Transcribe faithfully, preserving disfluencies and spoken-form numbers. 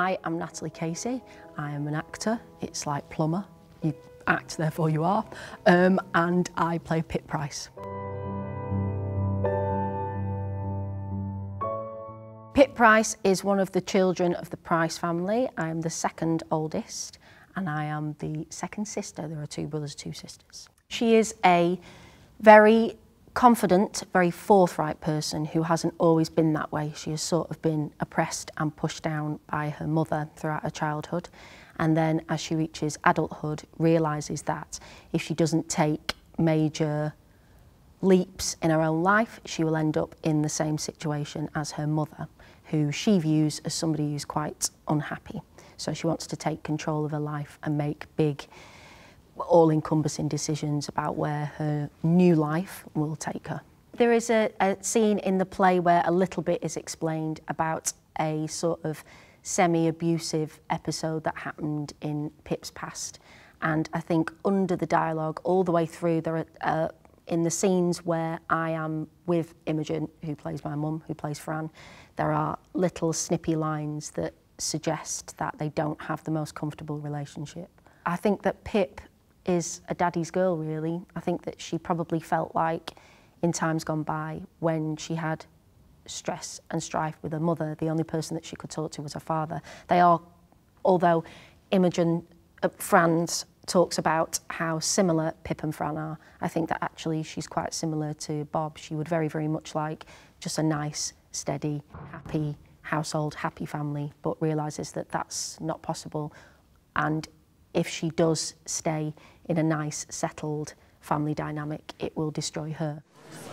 I am Natalie Casey. I am an actor. It's like plumber. You act, therefore you are. Um, and I play Pip Price. Pip Price is one of the children of the Price family. I am the second oldest, and I am the second sister. There are two brothers, two sisters. She is a very confident, very forthright person who hasn't always been that way. She has sort of been oppressed and pushed down by her mother throughout her childhood, and then as she reaches adulthood realises that if she doesn't take major leaps in her own life, she will end up in the same situation as her mother, who she views as somebody who's quite unhappy. So she wants to take control of her life and make big, all-encompassing decisions about where her new life will take her. There is a, a scene in the play where a little bit is explained about a sort of semi-abusive episode that happened in Pip's past. And I think under the dialogue, all the way through, there are, uh, in the scenes where I am with Imogen, who plays my mum, who plays Fran, there are little snippy lines that suggest that they don't have the most comfortable relationship. I think that Pip is a daddy's girl, really. I think that she probably felt like in times gone by when she had stress and strife with her mother, the only person that she could talk to was her father. They are, although Imogen, uh, Fran's talks about how similar Pip and Fran are, I think that actually she's quite similar to Bob. She would very, very much like just a nice, steady, happy household, happy family, but realises that that's not possible. And if she does stay in a nice, settled family dynamic, it will destroy her.